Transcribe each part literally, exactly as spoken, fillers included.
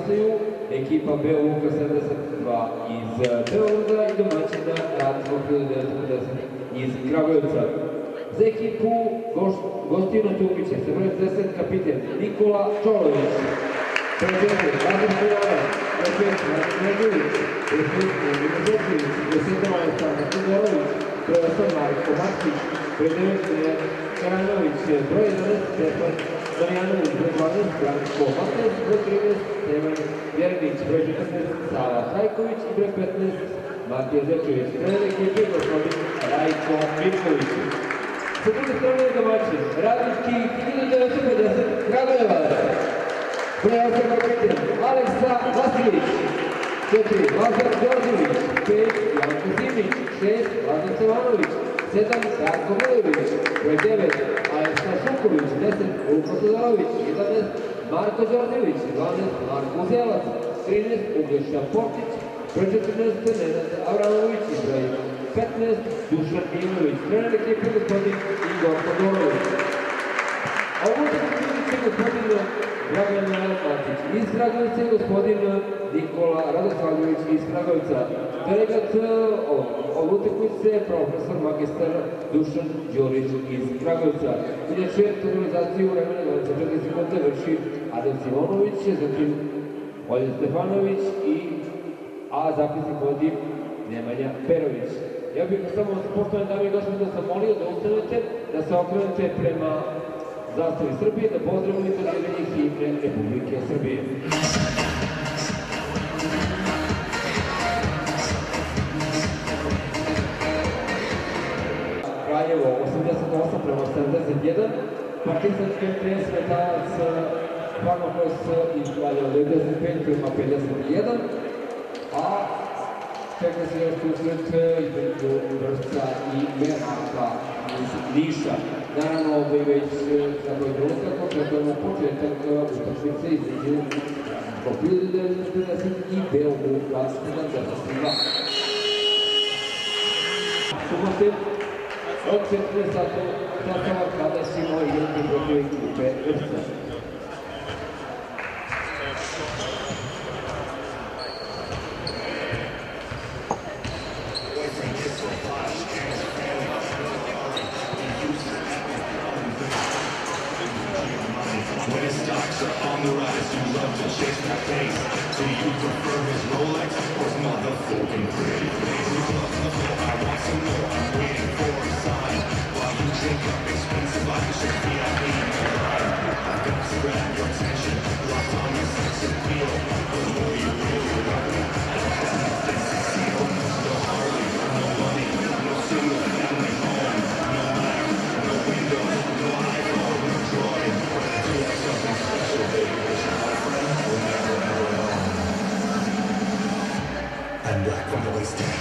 postaju ekipa Beoluka sedamdeset dva iz Beograda i domaćina Ratko hiljadu devetsto pedeset iz Kragujevca. Za ekipu gostinu Tupića se broj deset kapiten Nikola Čolović, broj četiri Vladimir Milanović, broj pet Martin Neđević, broj šest Emil Zečević, broj sedam Aleksandar Todorović, broj osam Marko Maksić, broj devet Milan Karanović, broj jedanaest Stefan Damjanović, broj dvanaest Branko Matez, broj trinaest Stevan Jeremić, broj četrnaest Sava Trajković i broj petnaest Matija Zečević. Trener ekipe gospodin Rajko Mirković. Sa druge strane je domaćin Radnički hiljadu devetsto pedeset Kragujevac, broj osam kapiten Aleksa Vasiljević, četiri Lazar Đorđević, pet Janko Simić, šest Lazar Stevanović, sedam Darko Milović, broj devet Aleksa Šuković, deset Luko Todorović, jedanaest Marko Đorđević, dvanaest Marko Uzelac, trinaest Uglješa Portić, broj četrnaest Nenad Avramović i broj petnaest Dušan Milović. Trener ekipe gospodin Igor Todorović. A u utakmici će gospodin Dragan Matić iz Kragujevca i gospodin Nikola Radoslavljević iz Kragujevca. Delegat ovu utakmice je profesor magistar Dušan Đorić iz Kragujevca. Inače, totalizaciju vremena dvadeset četiri sekunde vrši Adam Simonović, zatim Oljen Stefanović i a zapisnik vodi Nemanja Perović. Ja bih samo, poštovane dame i gospodo, zamolio da ustanete, da se okrenete prema zastavi Srbije, da pozdravimo intoniranje himne Republike Srbije. Kraljevo osamdeset osam prema sedamdeset jedan, Partizanski em te es Metalac Farmakos iz Kraljeva devedeset pet prema pedeset jedan, a čeka se još susret između Vršca i Meraka iz Niša. Naravno, ovdje već za broj trenutak očekujemo početak utakmice između hiljadu devetsto pedeset i Beoluka sedamdeset dva. Subote od četrnaest časova kada ćemo igrati protiv ekipe Vršca. When his stocks are on the rise, you love to chase that pace. Do you prefer his Rolex or his motherfucking pretty face? I want some more, I'm waiting for a sign. While you drink up expensive luxury V I P ride. I got to grab your attention, locked on your sex appeal. The more you really love me, the better things to seal. No Harley, no money, no single family home, no Mac, no Windows, no iPhone, no Droid. Something special, baby, which my friend will never ever know. I'm black from the waist down.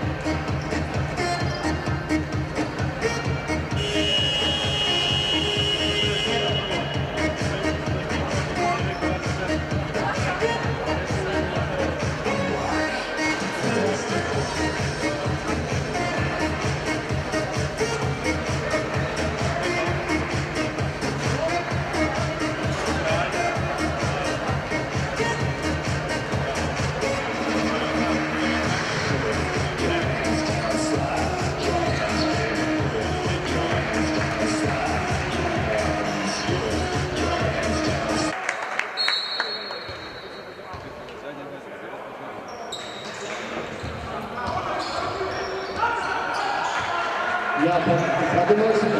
Ja sam sada noćima.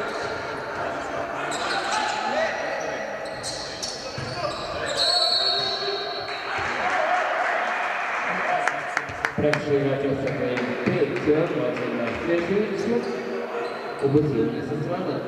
Prekršaj igrača sa krajem pet, Mlađan na Streževiću, ubacivanje sa strana.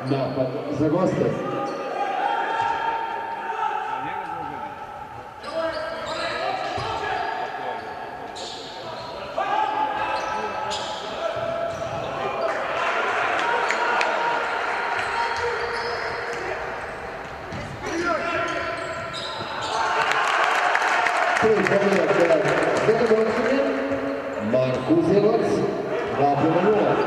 napad za goste. Prvi pogodak za domaćine, Marko Uzelac, dva prema nula.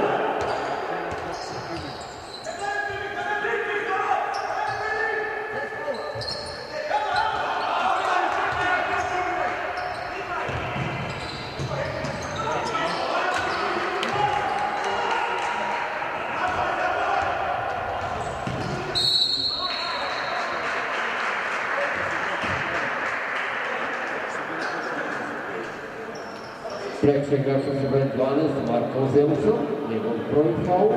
Prekršaj igrača sa broj dvanaest, Marka Uzelca, njegov prvi faul.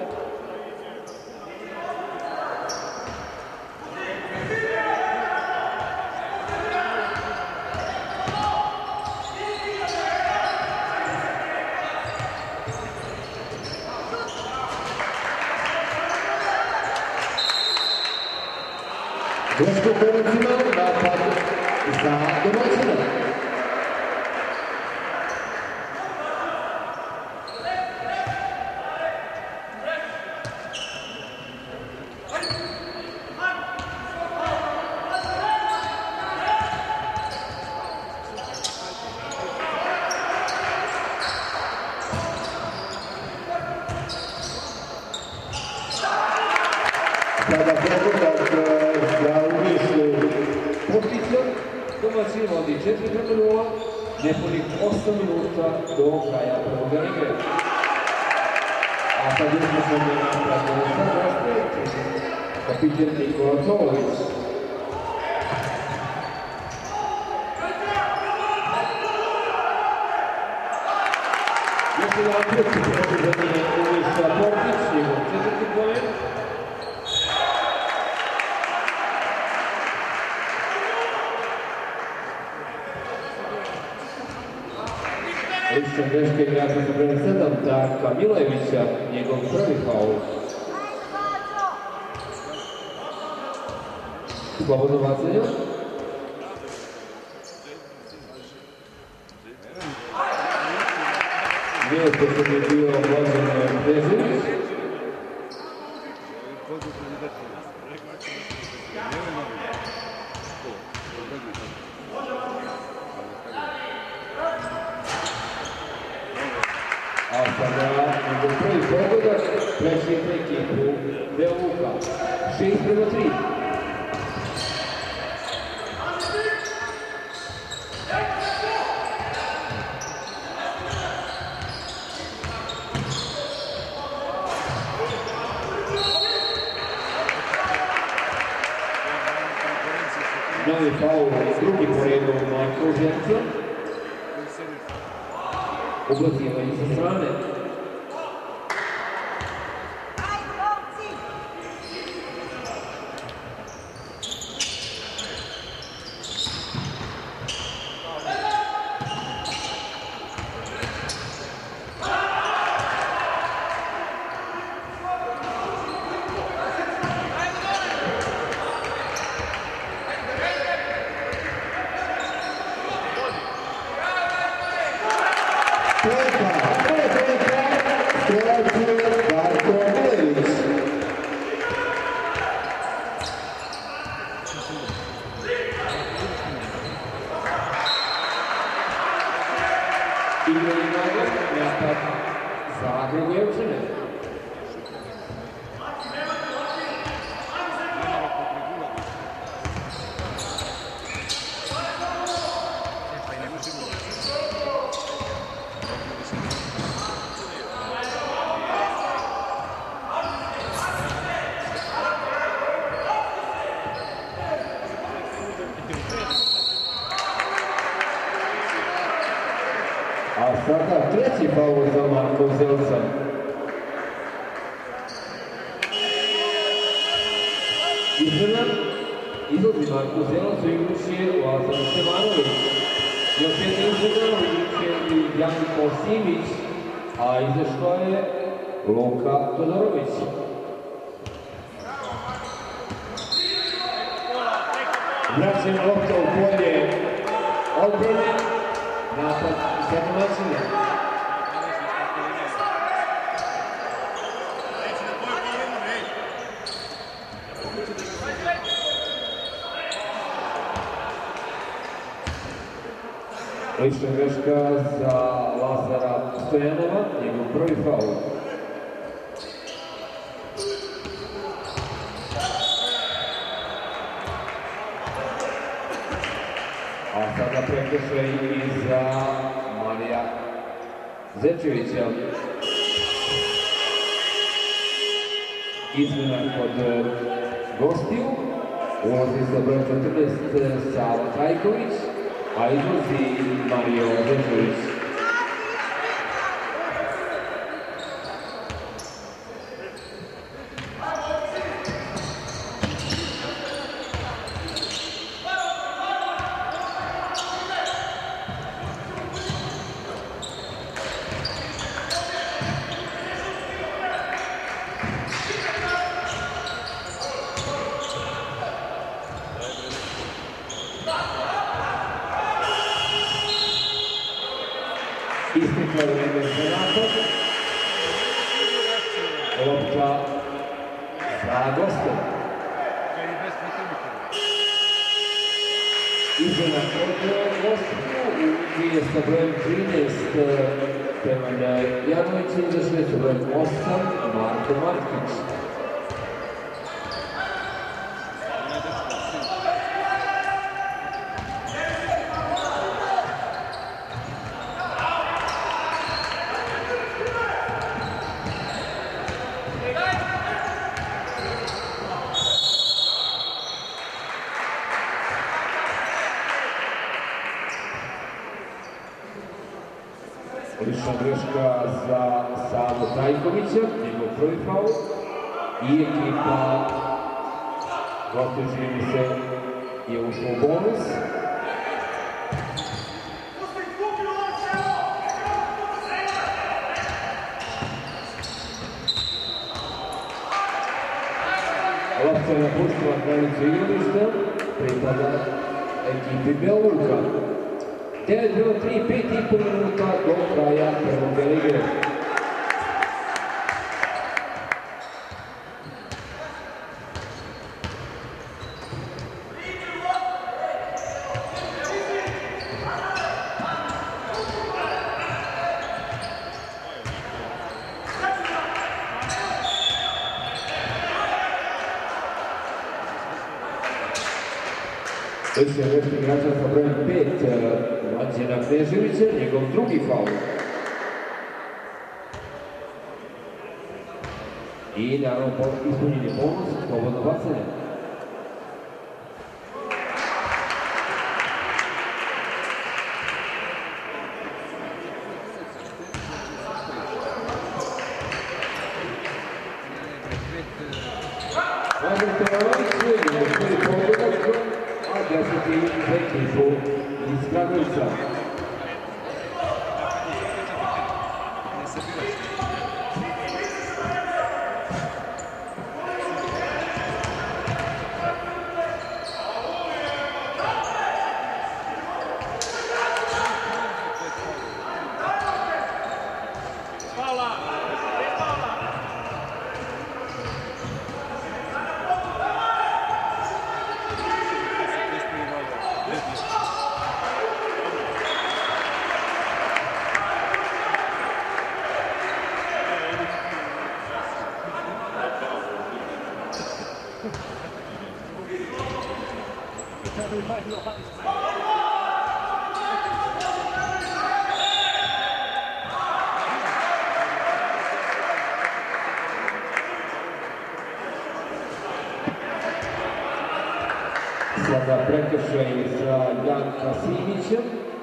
Greško pomocima, napad za domaćina. Sada pogodak za umišlju Putica, domaćin vodi četiri prema nula, nepunih osam minuta do kraja prvog igre. A sad izmišljamo napad za goste, kapiten Nikola Čolović. Još jedan put proziranje umišlja Portić, njegov četvrti poen. Lična greška igrača sa brojem sedam, Darka Milevića, njegov prvi faul. Slobodno bacanje. Nije to što je bio Božan Brežević. A sada njegov prvi pogodak, treći ekipu Beovuka, šest prema tri. Novi faul, drugi po redu Marka Uzelca. Ubacivanje sa strane. Igraju nagod, napad za Kragujevčane. A sada treći faul za Marka Uzelca. Izmena, izlazi Marko Uzelac, u igrući je Lazar Stevanović. Još jedna izmena, u igrući je i Janko Simić, a izašla je Luka Todorović. Vraćena lopta u polje odbrane, napad sa domaćina. Lična greška za Lazara Stojanova, njegov prvi faul. A sada prekršaj i za Marija Zečevića. Izmena kod gostiju, ulazi sa broj četrnaest Sava Trajković, a izlazi Mario Zečević. Isteklo je vreme za napad. Lopta za goste. Izmena kod gostiju, nije sa brojem trinaest Teman Janović, izašli sa brojem osam Marko Markić. Lična greška za Savu Trajkovića, njegov prvi faul. I ekipa goste, čini mi se, je ušla u bonus. Lopta je napustila granicu igrališta, pripada ekipi Beluka. devet do tri, pet i po minuta do kraja prvog dela igre. Lična greška igrača sa brojem pet Mlađana Kneževića, njegov drugi faul. I naravno ispunjen je bonus, slobodno bacanje. Lazar Stojanović, njegov prvi pogodak, a deseti za ekipu iz Kragujevca. Sada prekršaj za Janka Simića.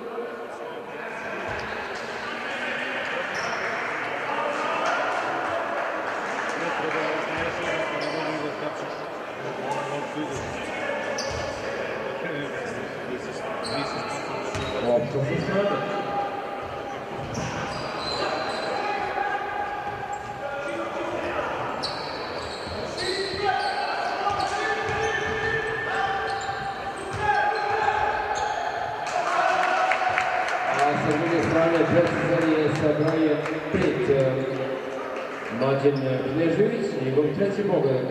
Lopta sa strane. Mlađan Knežević, njegov treći pogodak.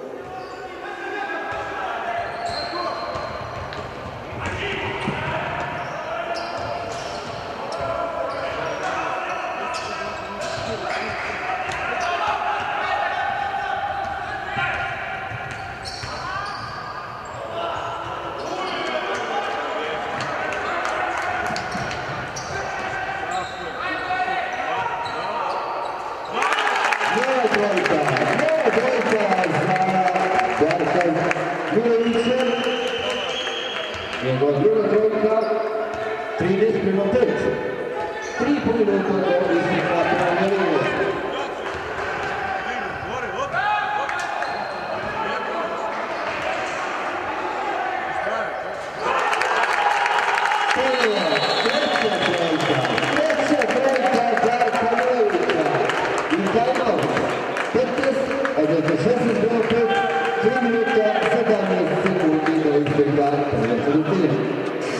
Njegova druga trojka, trinaest prema pet. Tri po minuta do isteka finalne linije. Treća trojka, treća trojka Darka Milovića. I timeout. petnaest, odnosno šesnaest prema pet, tri minuta sedamnaest sekundi do isteka prve četvrtine.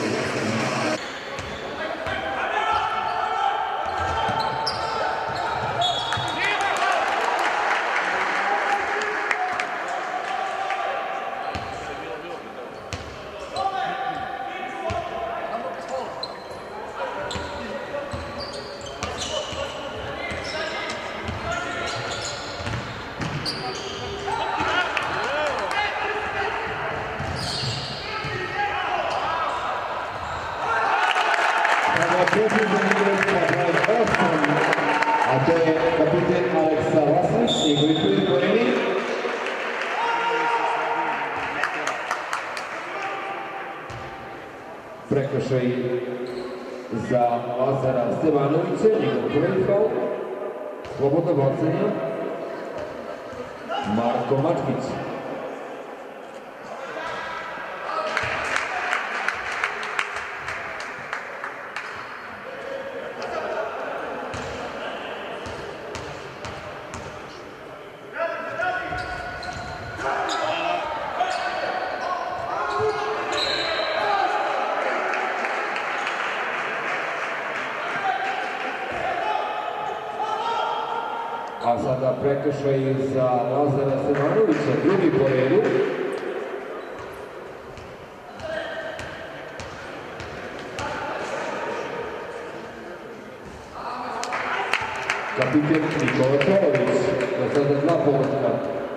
A to je kapiten Aleksa Vasilić, njegovi prvi poeni. Prekršaj za Lazara Stevanovića, njegov prvi faul. Slobodno bacanje. Marko Mačkić. A sada prekršaj za Lazara Stevanovića, drugi po redu. Kapiten Nikola Čolović, do sada dva pogotka.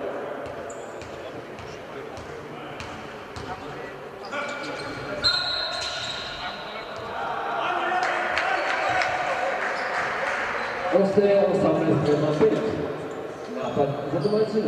Ostaje osamnaest prema pet. Napad za domaćina.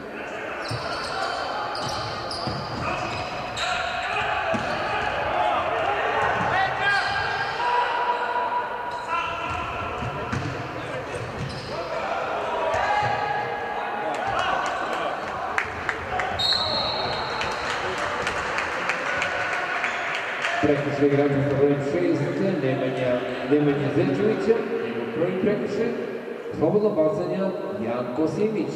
Prekršaj igrača sa brojem šest, Nemanja, Nemanja Zečevića, njegov prvi prekršaj, slobodno bacanja Janko Simić.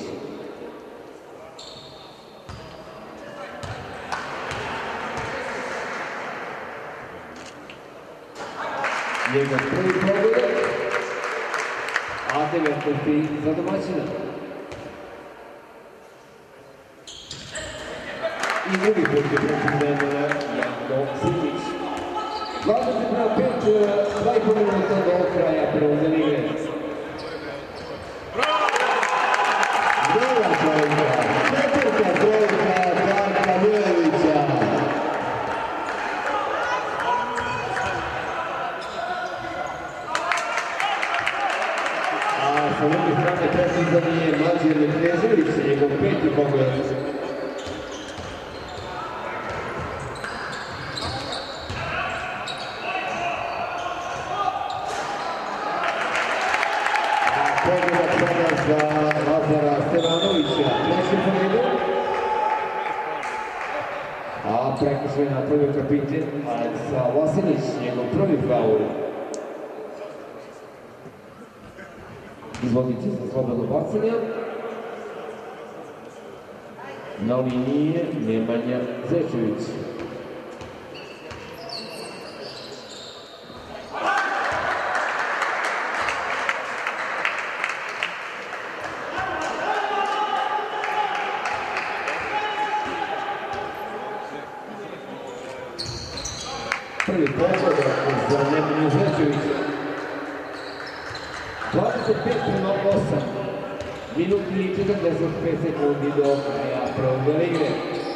Njegov prvi pogodak, a devetnaesti za domaćina. I drugi put je protiv Janko Simić. dvadeset prema pet, dva i po minuta do kraja prve lige. Druga trojka, četvrta trojka Darka Milovića. A sa druge strane precizan je Mlađan Knežević, njegov peti pogodak. Pogodak sada za Lazara Stevanovića, treći po redu. A prekršaj napravio kapiten Aleksa Vasilić, njegov prvi faul. Izvodit će za slobodno bacanje. Na liniji je Nemanja Zečević. pogodak za Nemanju Zečevića. dvadeset pet prema osam. Minut i četrdeset pet sekundi do kraja prvog dela igre.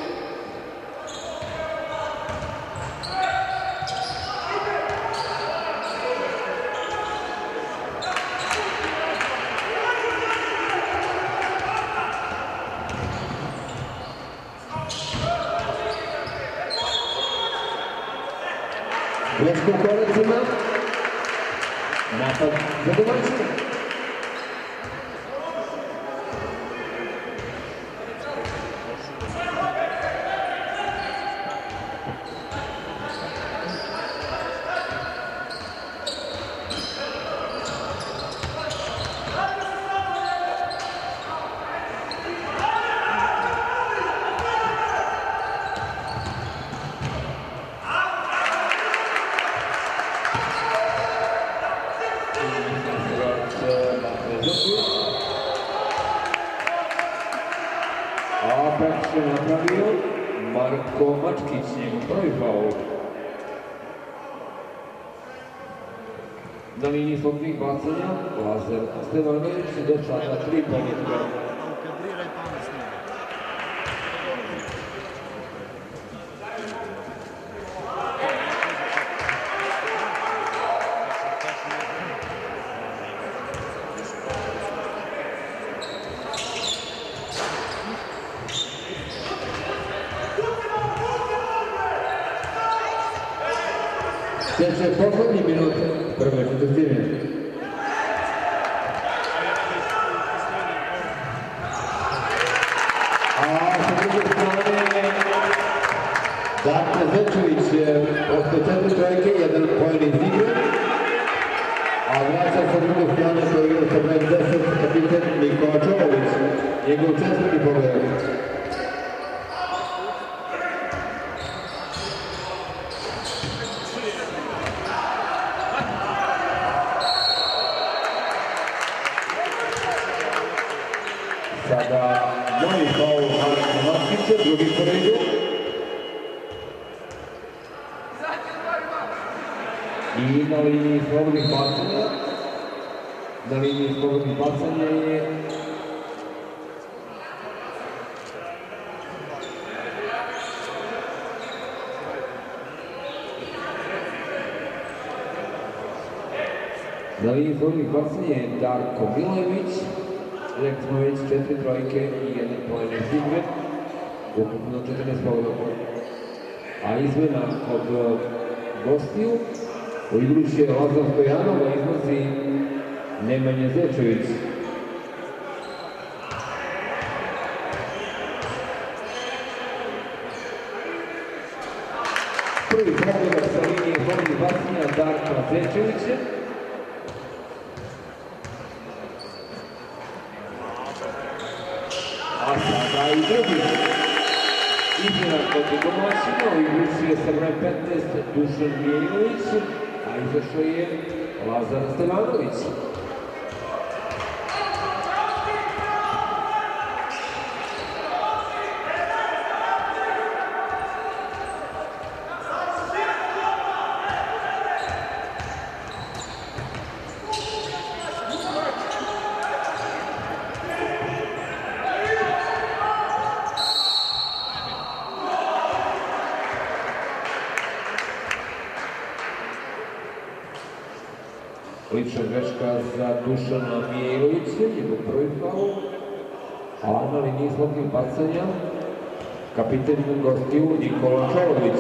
Greška u koracima. Napad za domaćine. A praktično napravio Marko Mačkić, njegov prvi faul. Na liniji slobodnih bacanja Lazar Stevanović do sada tri pogotka. Sljedeće poslednji minut prve četvrtine. A sa druge strane Darko Zečević posle četiri trojke, jedan poen iz igre, a vraća sa druge strane koji igra sa brojem deset kapitan Nikola Čolović, njegov četvrti pogodak. Sada novi faul Marka Mačkića, drugi po redu. I na liniji slobodnih bacanja, na liniji slobodnih bacanja je na liniji slobodnih bacanja je Darko Milević. Rekli smo već četiri trojke i jedan poen iz igre, ukupno četrnaest pogodaka. A izmena kod gostiju, u igru će Lazar Stojanov, a izlazi Nemanja Zečević. Prvi pogodak sa linije slobodnih bacanja Darka Zečevića. A sada i drugi. Izmjena kod domaćina, u igru je sa brojem petnaest Dušan Mijailović, a izašao je Lazar Stevanović. Lična greška za Dušana Mijailovića, njegov prvi faul. A na liniji slobodnih bacanja kapitan gostiju Nikola Čolović.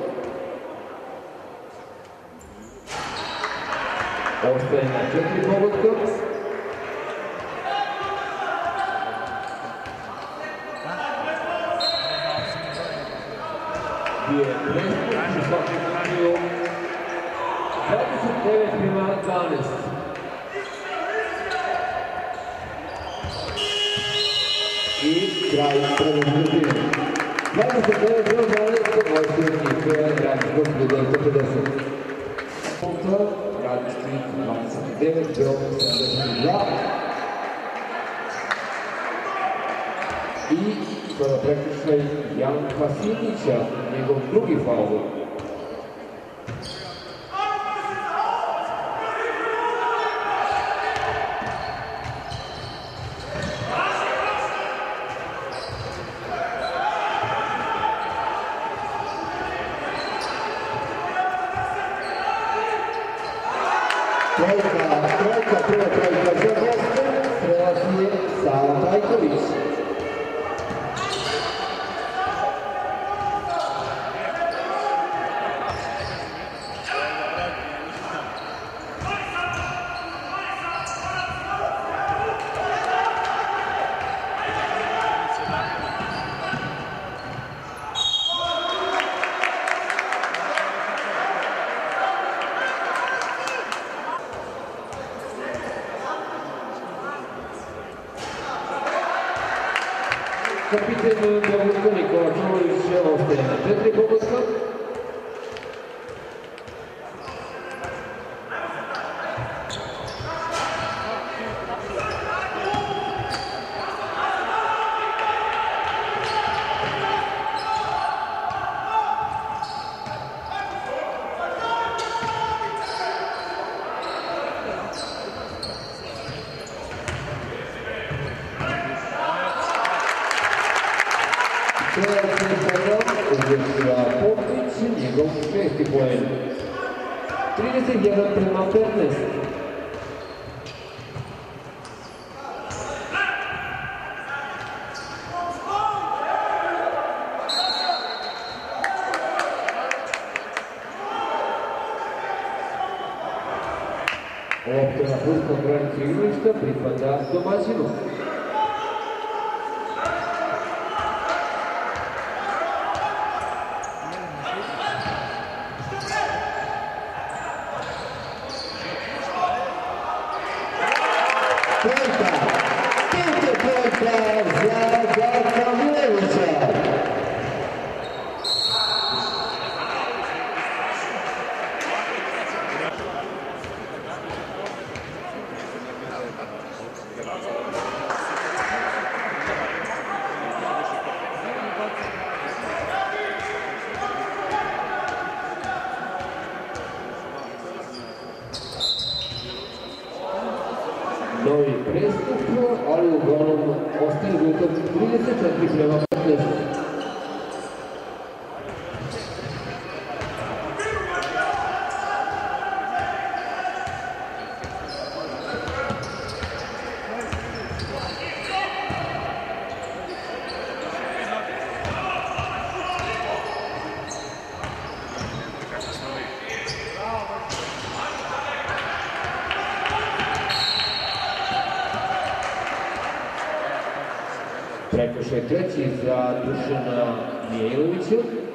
Ostaje na četiri pogotka. Gdje je prestup u svakom slučaju dvadeset devet prema dvanaest. I kraj prve četvrtine. dvadeset devet prema dvanaest, Vojstveni Radnički Gospić devetsto pedeset. Punta, Radnički dvadeset devet, Beograd sedamdeset dva. I sada prekršaj Janka Simića, njegov drugi faul. Trojka, trojka, prva trojka za goste, strelac je Sava Tajković. Kapitan Bogutko Nikola Čolović ostaje na četiri pogotka. Popić, njegov šesti poen. trideset jedan prema petnaest. Lopta na pustom granicu igrališta pripada domaćinu. Novi prestup, ali uglavnom ostaje rezultat trideset četiri prema petnaest. Prekršaj treći za Dušana Mijailovića.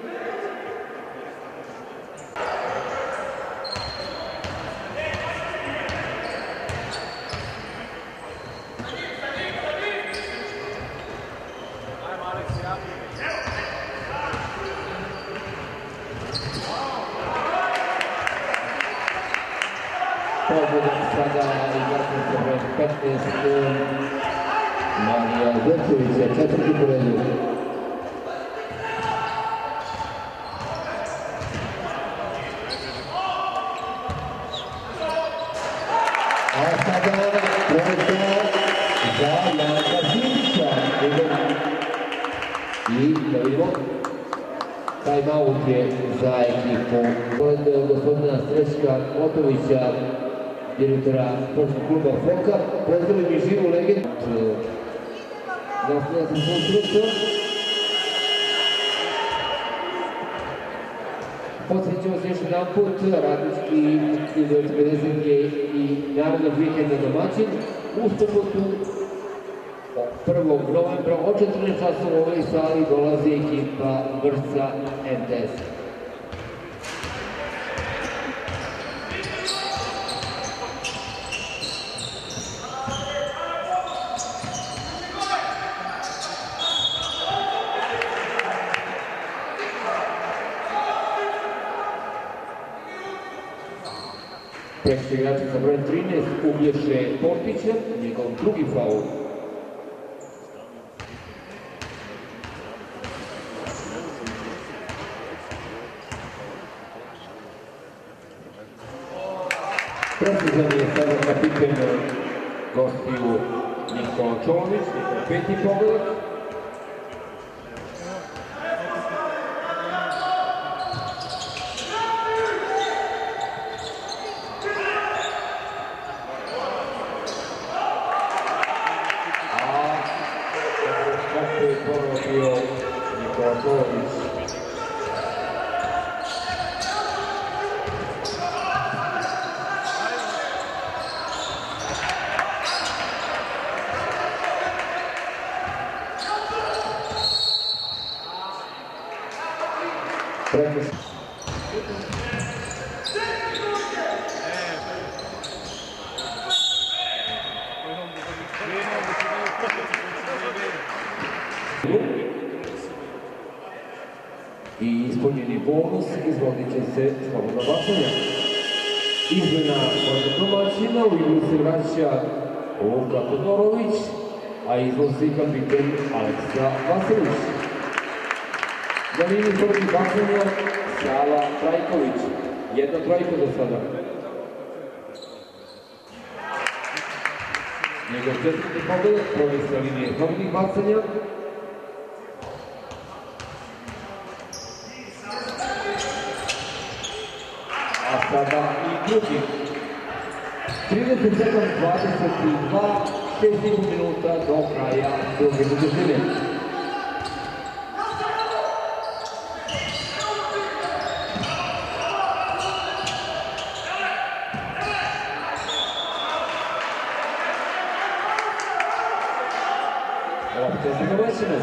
Pogodak sada igrača sa broj petnaest. Marija Zečevića, četvrti po redu. A sada trojka za Janka Zilića. I da vidimo, time-out je za ekipu. Od gospodina Srećka Otovića, direktora sportskog kluba Foka, pozdravim i živu legendu. Nastavlja se konstruktor. Podsjećamo se još jedan put, radnički izvoj četrdeset je i narodnog vikenda domaćin. U subotu prvog novembra od četrnaest časova u ovoj sali dolazi ekipa Vršca M T S. Prekršaj igrača sa brojem trinaest Uglješe Portića, njegov drugi faul. Presuzan je sada kapitan gostiju Nikola Čolović, peti pogodak. ponovo bio Nikola Kolović. Prekršaj. I ispunjeni bonus izvodit će se slobodno bacanje. Izmena od domaćina u igru se vraća Luka Todorović, a iznosi kapiten Aleksa Vasilić. Na liniji protiv bacanja Sava Trajković. Jedna trojka do sada. Njegov četvrti pogled prvi sa linije slobodnih bacanja. A sada i drugi. trideset sedam dvadeset dva, šest i po minuta do kraja druge četvrtine. Lopta za domaćine.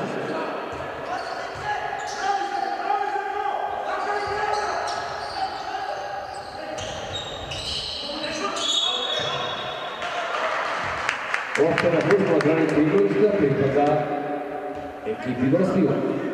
Lopta na pustila granicu igrališta, pripada ekipi gostiju.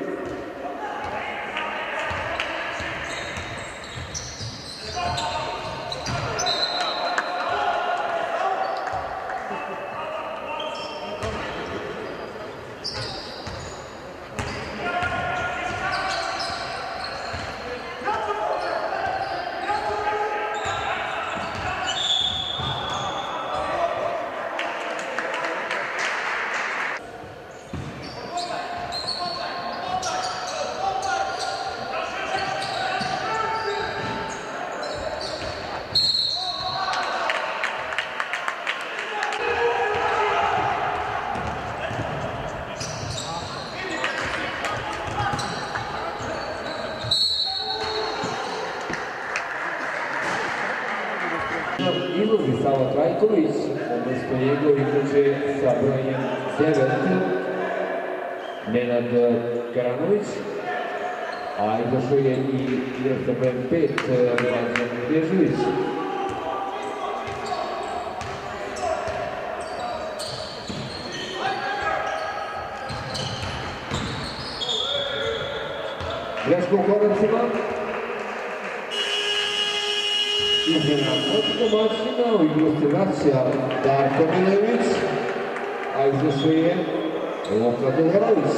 Izlazi Sava Trajković, umesto njegov izađe sa brojem devet Nenad Karanović, a izašao je i igrač sa brojem pet Rađan Bježević. Greška u koracima. Izmjena od domaćina, u igru se vraća Darko Milević, a izašao je Luka Todorović.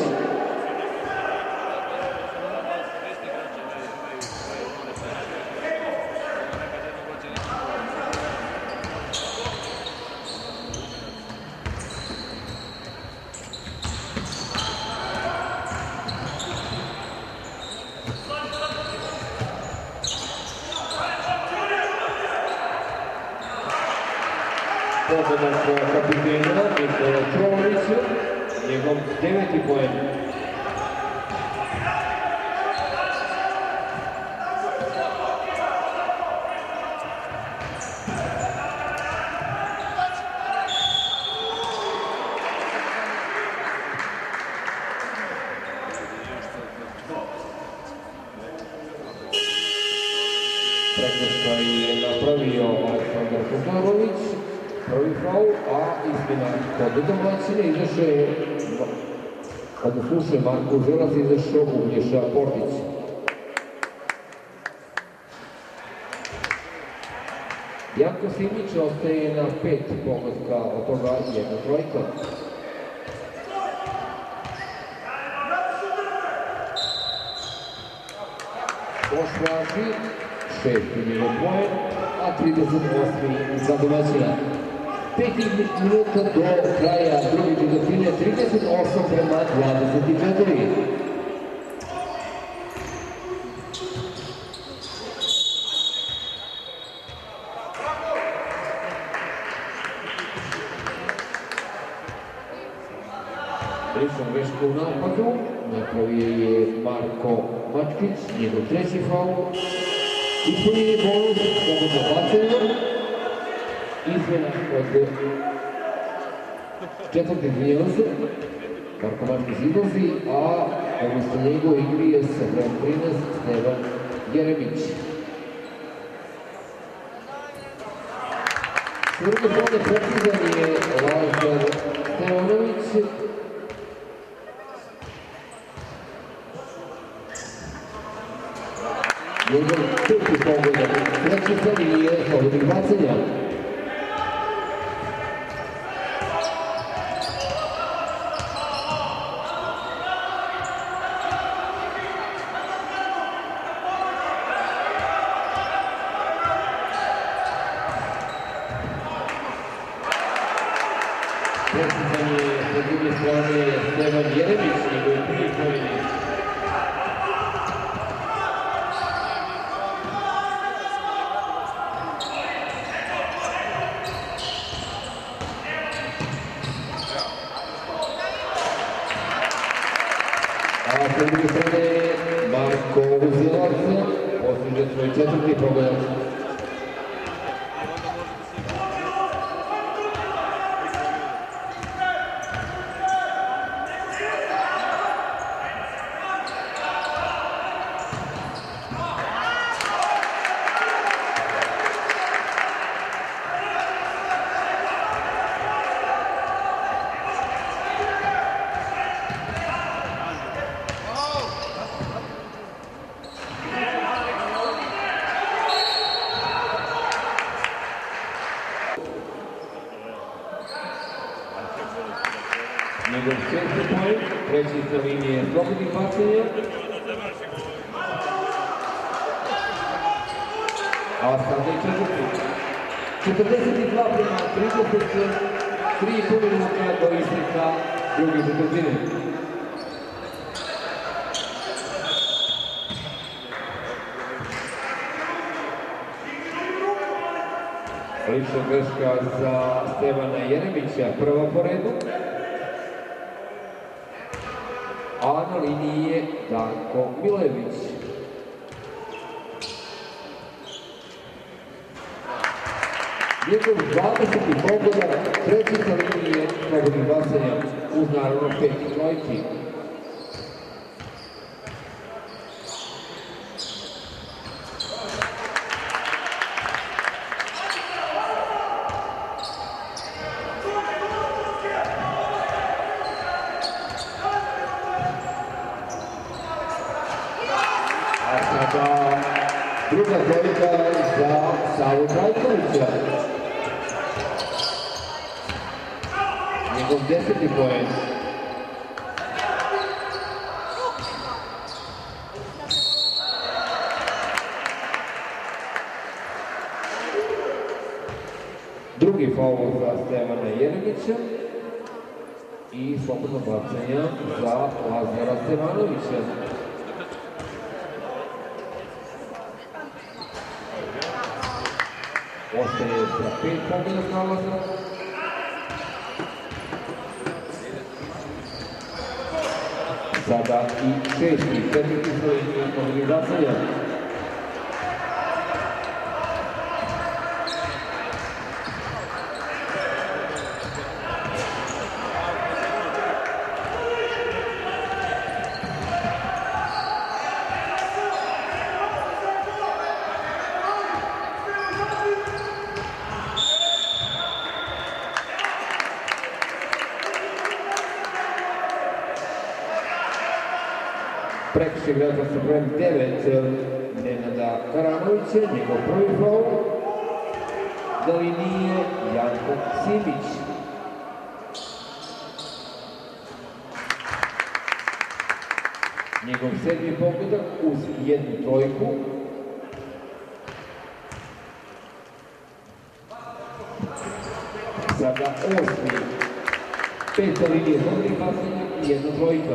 Pobjeda po kapitenu Nikola Čoviću, njegov deveti poen. Prekršaj je napravio Aleksandar Todorović, prvi faul, a izmjena kod domaćine izašao je, kada slušao Marko Želac, izašao Uglješa Portić. Janko Simić ostaje na pet pogotka, od toga jedna trojka. Koš važi, šesti njegov poen, a trideset osmi za domaćina. pet minuta do kraja druge četvrtine, trideset osam prema dvadeset četiri. Lična greška u napadu, napravio je Marko Mačkić, njegov treći faul. Ispunjen je bonus, slobodno bacanje. Izmjena od četvrti izvinjava se. Marko Mačkić izlazi, a umjesto njegov igri je sa brojem trinaest Stevan Jeremić. S druge strane precizan je Lazar Stevanović. Njegov peti pogodak, treći sa linije slobodnih bacanja. Precizan je sa druge strane Stevan Jeremić, njegov prvi pojedik. A sa druge strane Marko Uzilac postiže svoj četvrti pogodak. Njegov šesti poen, treći sa linije slobodnih bacanja. A sada i četvrti. četrdeset dva prema trideset tri i po minuta do isteka druge četvrtine. Lična greška za Stevana Jeremića, prva po redu. A na liniji je Danko Milević. Njegov dvadeseti pogodak, treći sa linije slobodnih bacanja, uz naravno peti trojki. A sada druga trojka za Savu Trajkovića. Njegov deseti poen. Drugi faul za Stevana Jeremića i slobodno bacanja za Lazara Stevanovića. Ostaje za pet pogodak nalaza. Sada i šesti, četvrti slobodnih slobodnih bacanja. Prekršaj igrača sa brojem devet Nenada Karanovića, njegov prvi faul. Na liniji je Janko Simić. Njegov sedmi pogodak uz jednu trojku. Sada osmi, peta linije slobodnih bacanja i jedna trojka.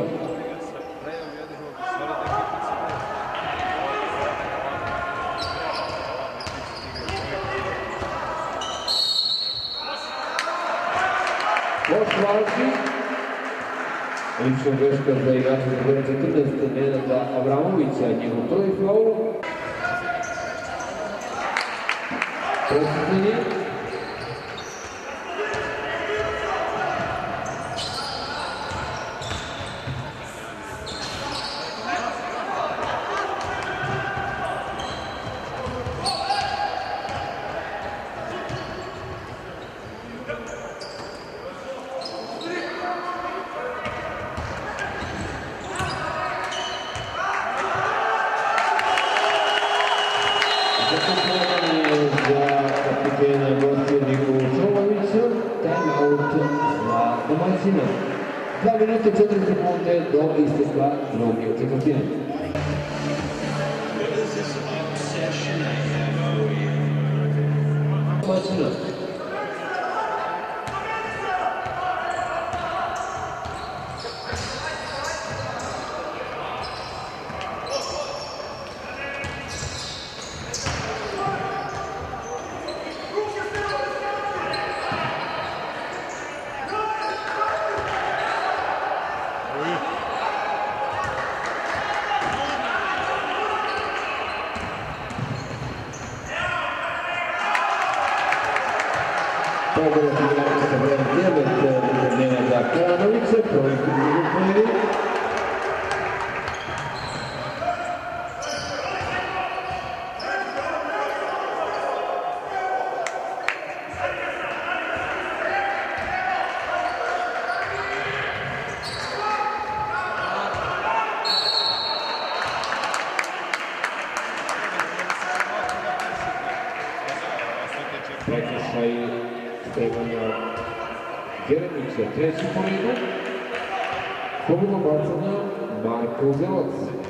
Još važi Lična greška za igrača za broj četrnaest Nenada Avramovića, njegov prvi faul. Presretanje. dva minuta i četiri sekunde do isteka druge četvrtine. Domaćina. Pogodak igrača sa brojem devet Nenada Kalanovića, prvi put prekršaj Stevana Jeremića, treći po redu. Slobodno bacanja Marko Uzelac.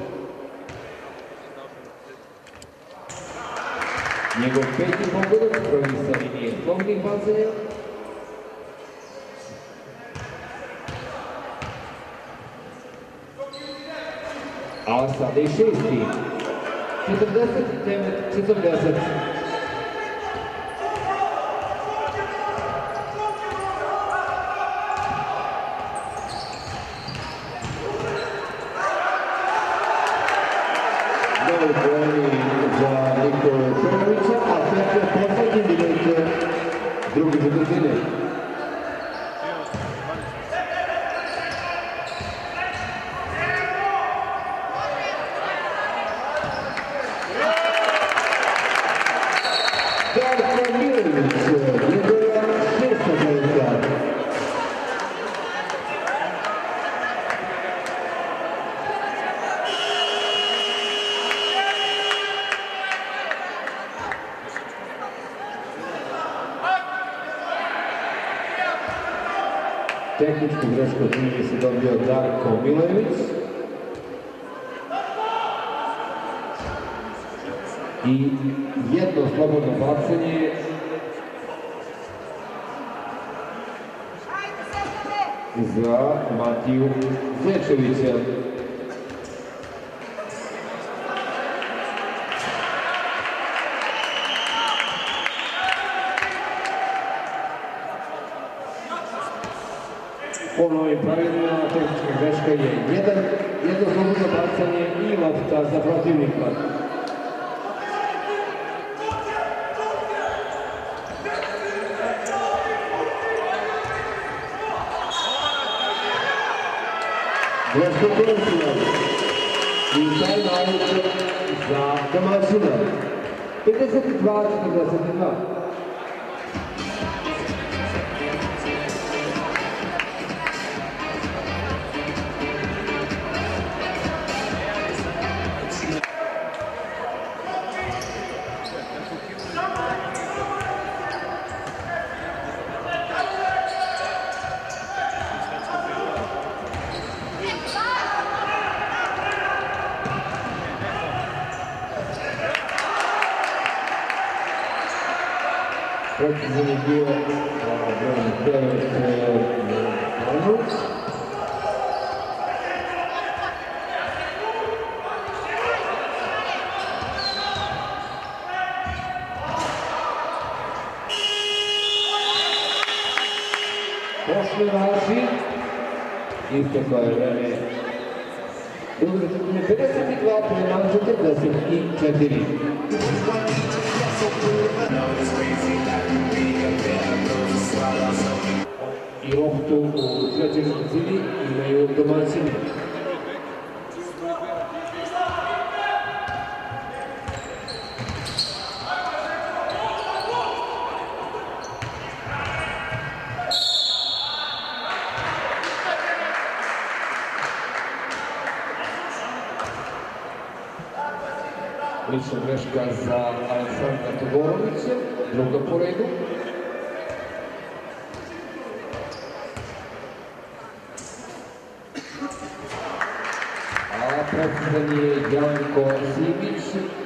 Njegov peti pogodak, prvi sa linije slobodnih bacanja. A sada i šesti. četrdeset devet četrdeset. Novi poeni za Nikolu Čunovića, a sve je poslednji minut druge četvrtine. Darko Milović, njegova šesta trojka. Tehničku grešku čini mi se dobio Darko Milojević. I jedno slobodno bacanje za Matiju Zečevića. Po novim pravilima tehnička greška je jedan, jedno slobodno bacanje i lopta za protivnika. Greška koristina i taj naut za domaćina. pedeset dva četrdeset dva. Precizan je bio broj devet Ronalds. Pošle vaši Isteklo je vreme druge četvrtine, pedeset dva prema četrdeset četiri. I loptu u trećoj četvrtini imaju domaćini. Lična greška za Aleksandra Todorovića, druga po redu. A precizan je Janko Simić.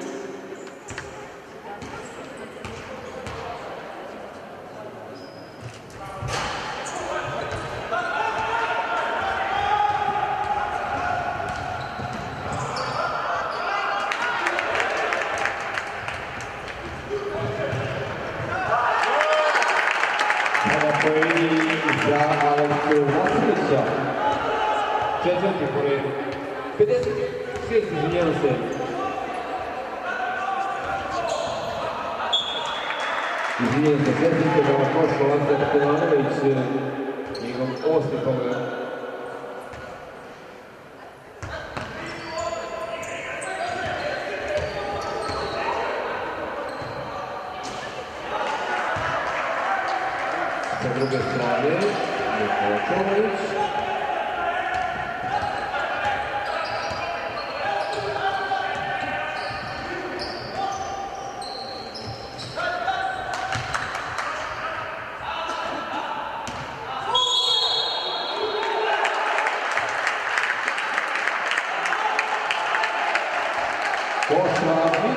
Za Aleksu Vasilića, četvrti po redu, pedeset šest, izvinjavam se. Izvinjavam se, četvrti da vam pošlo Lazar Stevanović, njegov osmi pogled. Sa druge strane, Nikola Čolović. Košarki.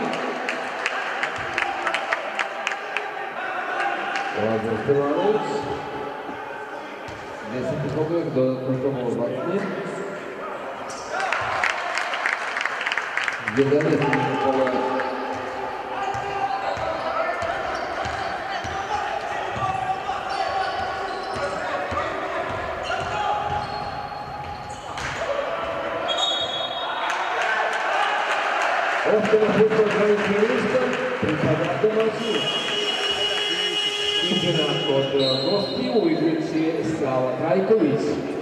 Lazar Stevanović. Deseti pogled, dodatno tomu odbacanje. jedanesti pogled. Ostane futbol dvadeset lista, pripada domaćinu. Izmjena kod gostiju u igrici je Sava Trajković.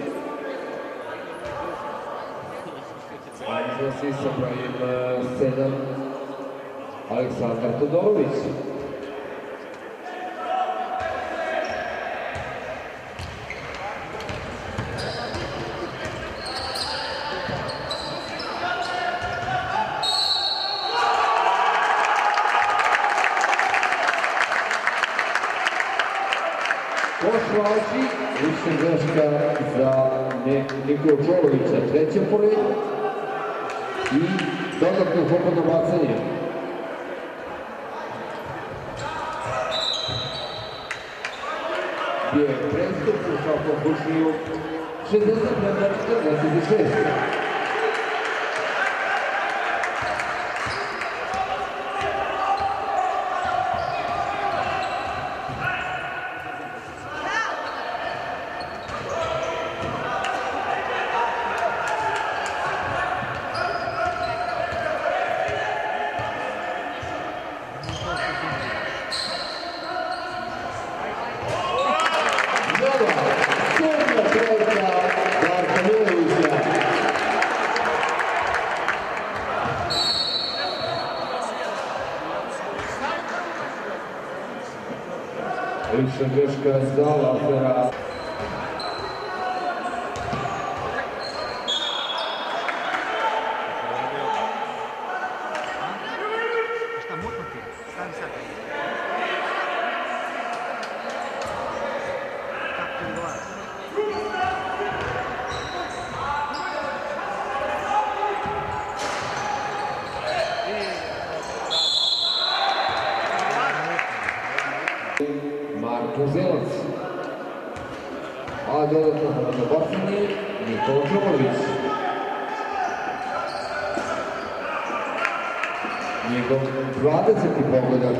Izlazi sa brojem sedam Aleksandar Todorović. Košarki, lična greška za Nikolu Čolovića, treća po redu. I dodatno slobodno bacanje. Bio je prestup u svakom slučaju šezdeset prema četrdeset šest. Lična greška za Lazara. Marko Zelac. A dodatno na bacanje Nikola Čolović. Njegov dvadeseti pogodak.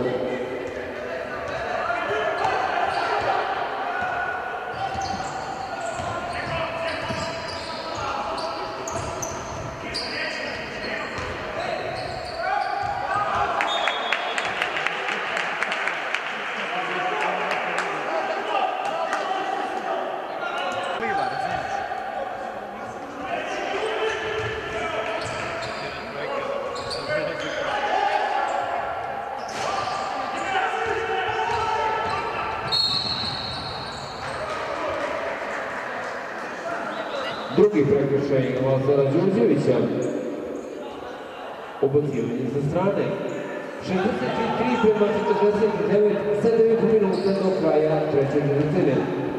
Drugi prekršaj Lazara Đurđevića. Ubacivanje sa strane. šezdeset tri prema četrdeset devet, sedam i po minuta do kraja treće četvrtine.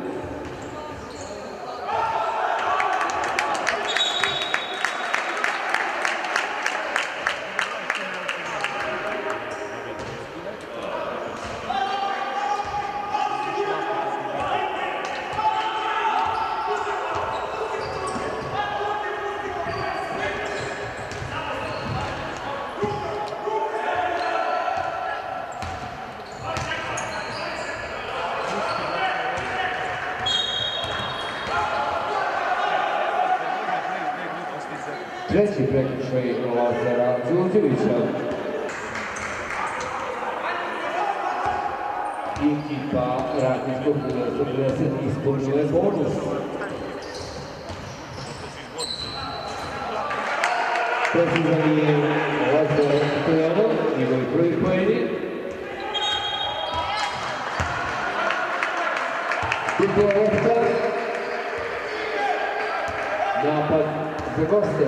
Treći prekršaj Lazara Đurđevića. Ekipa Radničkog sedamdeset ispunjuje bonus. Precizan je Lazar Stojanov, njegovi prvi poeni. Dupla lopta. Napad za goste.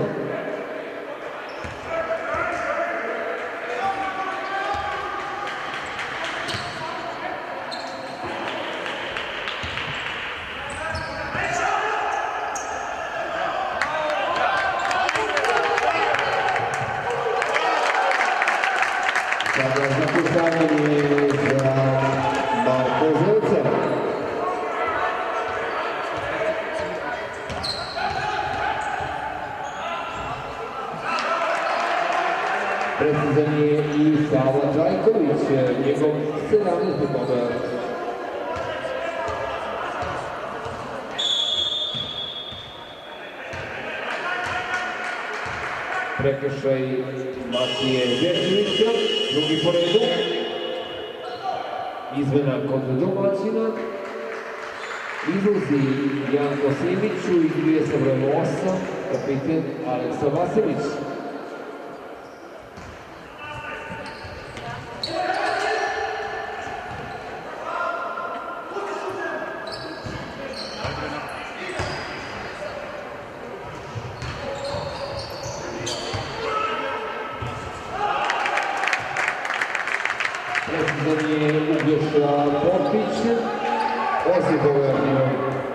Sada zapuštavanje za Marko Zelca. Precizan je i Sava Đajković, njegov sedamnaesti pomer. Prekršaj Matije Đerđevića, drugi po redu. Izmena kod domaćina. Izlazi Janko Simić u igri sa brojem osam, kapiten Aleksa Vasilić. Precizan je Uglješa Potpić, Osipove Arnio.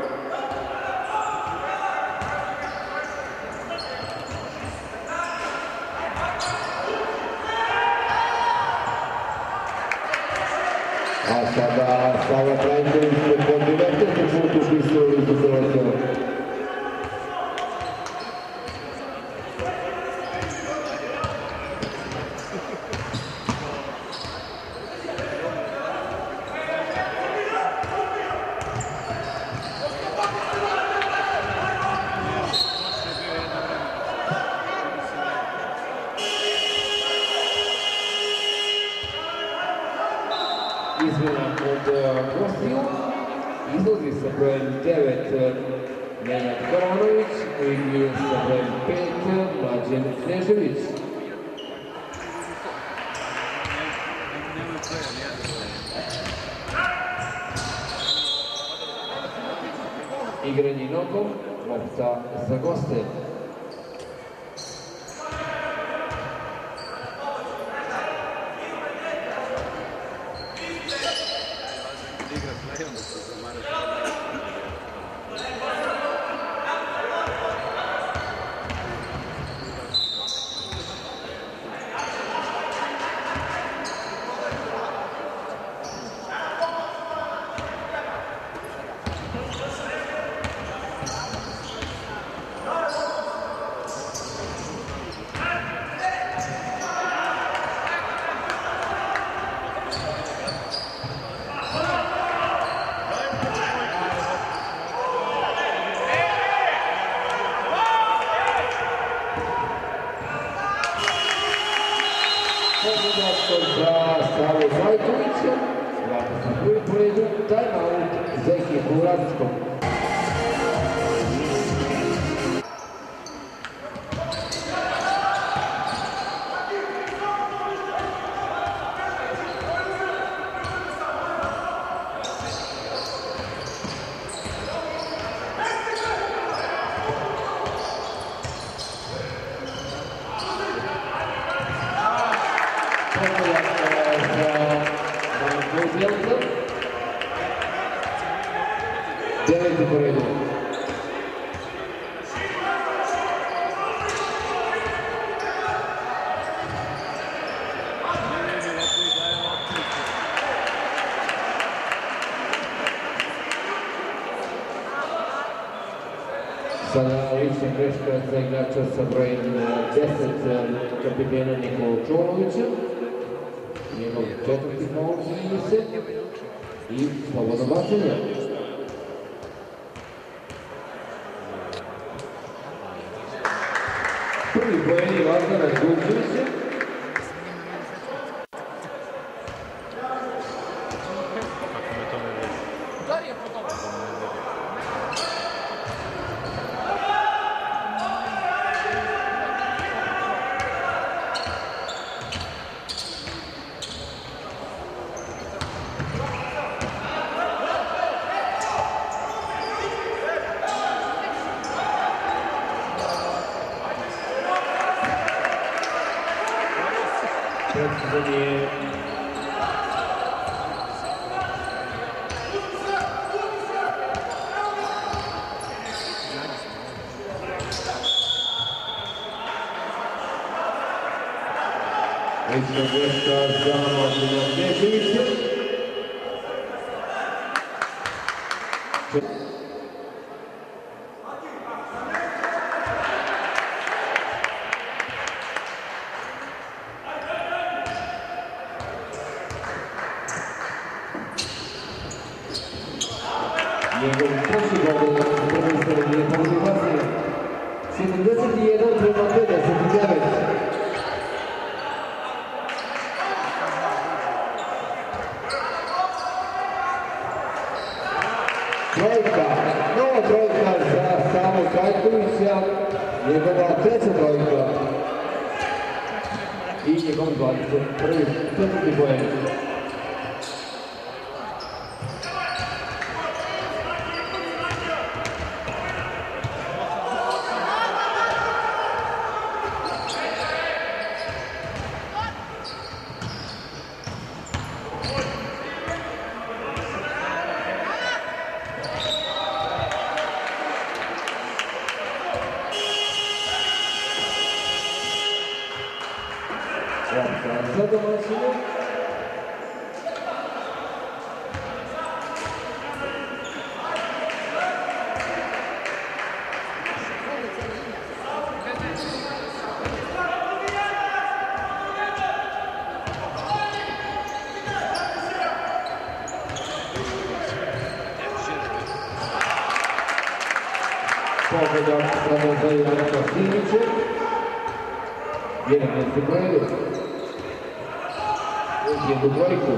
A sada Sava Trajković po devetnaestom putu upisao listu selektora. Izmena kod gostiju, izlazi sa brojem devet Nenad Karanović, u igri sa brojem pet Mlađan Knežević. Igranje nogom, lopta za goste. Za Savu Zajkovića, vrata sa prvi po redu, time-out za ekipu Radničkog. lična greška za igrača sa brojem deset, kapitena Nikolu Čolovića. Njegov četvrti faul čini se i slobodno bacanje. Prvi poeni Vazana Đurđevića. Predstavljanje lična greška za Martina Kneževića. Njegov prošli gol na prvenstvenom je pogodio bacanje. sedamdeset jedan prema pedeset devet. Trojka, nova trojka za Samo Kajkovića, njegova treća trojka i njegov dvadeset prvi, četvrti poen. За домашнего. Победа само за Ивана Симича. Jedan mjesto brojedu. Uz jednu trojku.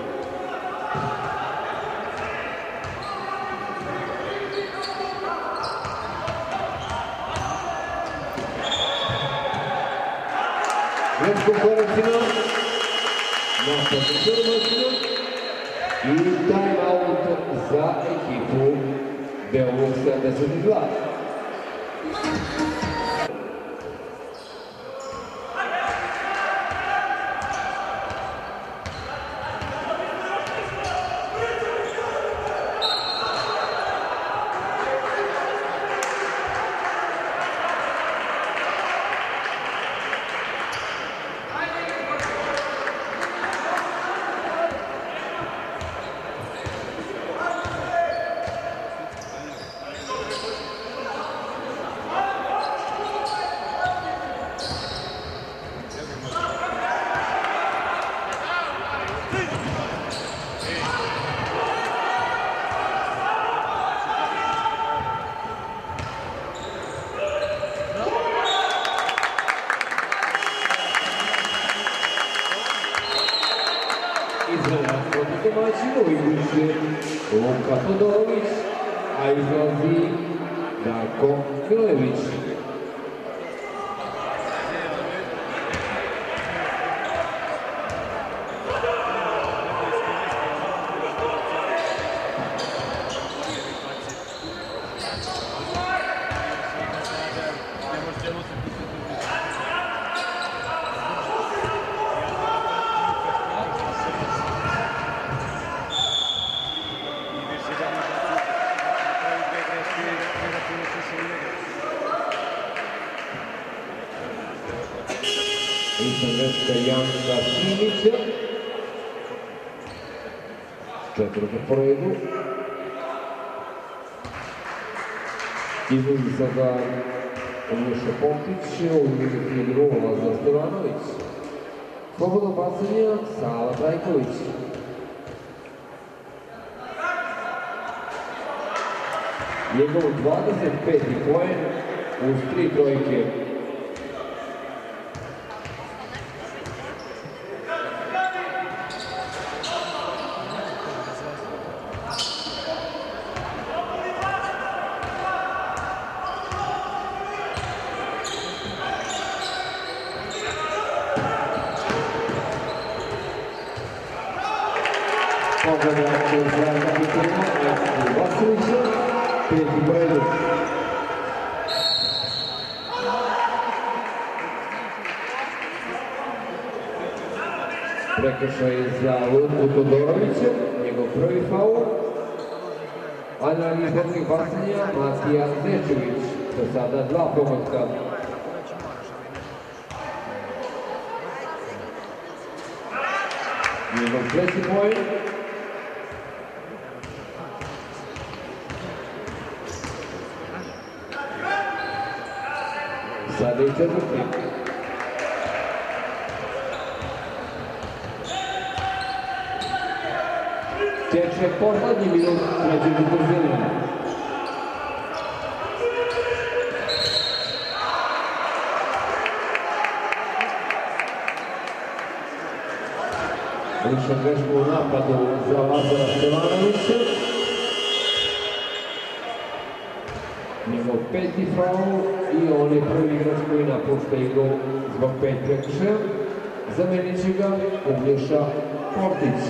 Grečkom korekcima. Nastavno domaćino. I time-out za ekipu Beograd sedamdeset dva. Izgleda protiv domaćinu iduće Luka Todorović, a izlazi Darko Milojević. Lična greška Janka Simića. Četvrta po redu. Izlazi sada Uglješa Portić, u igru Lazar Stevanović. Slobodno bacanje Sala Trajković. Njegov dvadeset peti poen uz tri trojke. Pogledače za kapitana Vasiljića, peti po redu. Prekršaj za Luku Todorovića, njegov prvi faul. A na izbornih bacanja Matija Zečević, do sada dva pogotka. Njegov treći poen. Sada i četvrti. Teče poslednji minut trećeg upozorenja. Lična greška u napadu za Lazara Stevanovića. Njegov peti faul i on je prvi igrač koji napušta igru zbog pet prekršaja. Zamenit će ga Uglješa Portić.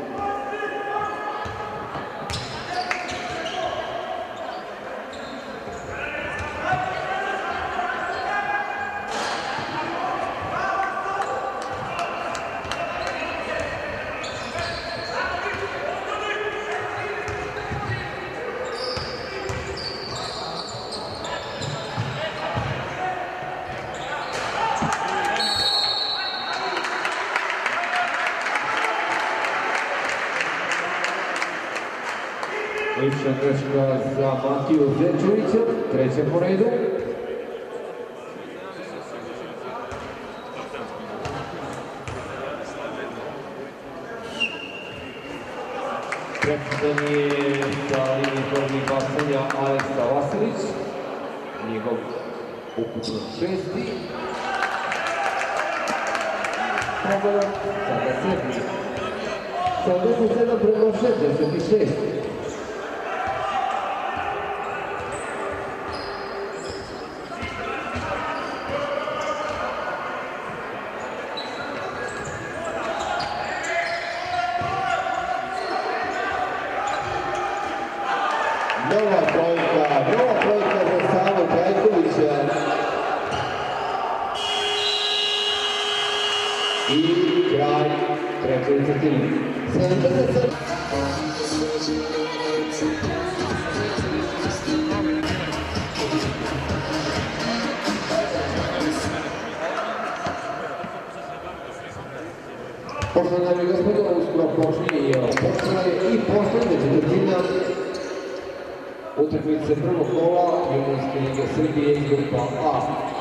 Lična greška za Matiju Zečevića, treća po redu. Presudan je sa linije prvih bacanja Aleksa Vasilić, njegov ukupno šesti. Pogodak, sada sedmi. sedamdeset sedam prema šezdeset šest. Nova trojka, nova trojka za Savu Trajkovića. I kraj treće desetine. sedamdeset sedam. Poštovane dame i gospodo, uskoro počinje i počela je i poslednja četvrtina utakmice prvog kola Juniorske lige Srbije iz grupa A.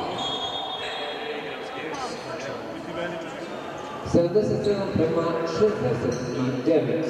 sedamdeset sedam prema šezdeset devet.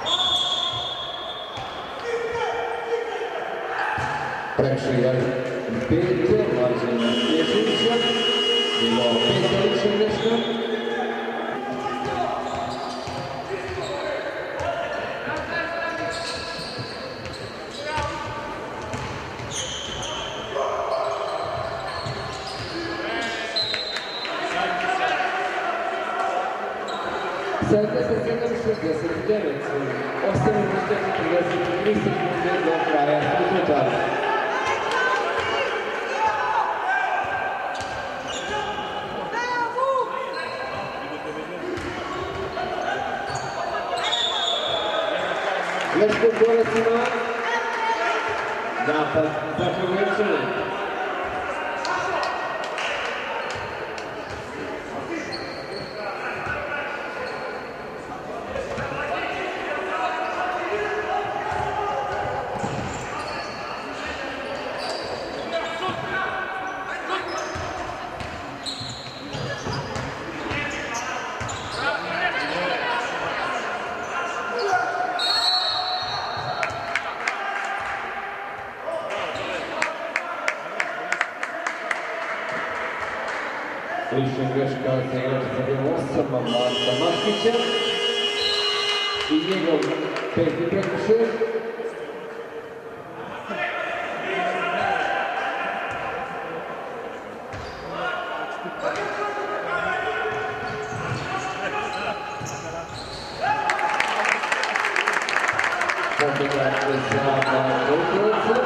Prekršaj pet, Mlađan Ješića, bilo peta lična greška. sedamdeset sedam šezdeset devet, osam minuta četrdeset tri sekunde do kraja utakmice. Greška u koracima, napad za Kragujevčane. Lična greška za igrača za broj osam, Marka Maskića i njegov peti prekršaj. Pobjeda za Marka Ukovaca.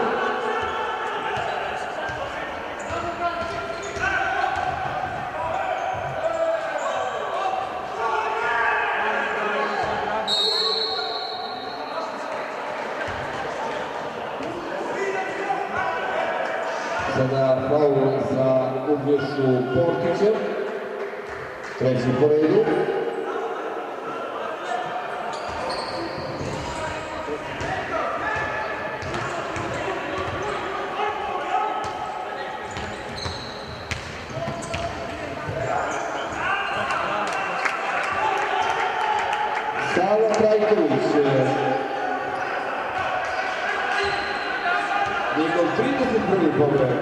Sada faul za Uglješu Portića, treći po redu. Sava Trajković, njegov trideset prvi pogled.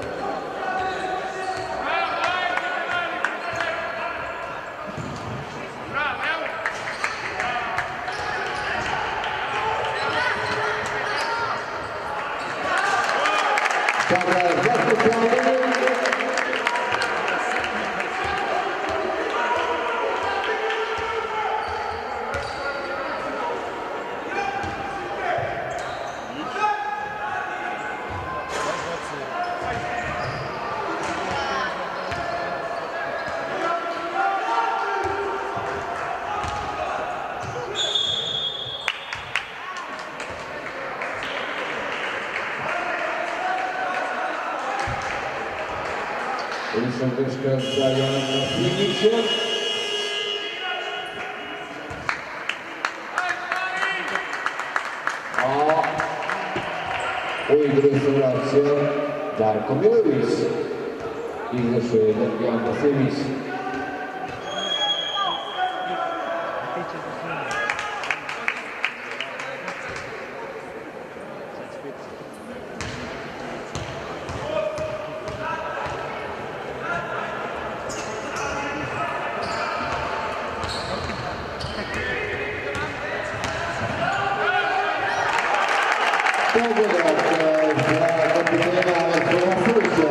Sada je zakucavanje. Lična greška za Jovana Simića. A u igru se vraća Darko Milović. Izašao je Jovana Simić. Pogodak za kapitena Aleksandra Sulića.